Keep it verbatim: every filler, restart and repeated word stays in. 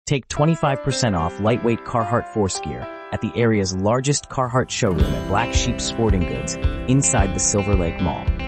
Take twenty-five percent off lightweight Carhartt Force Gear at the area's largest Carhartt showroom at Black Sheep Sporting Goods inside the Silver Lake Mall.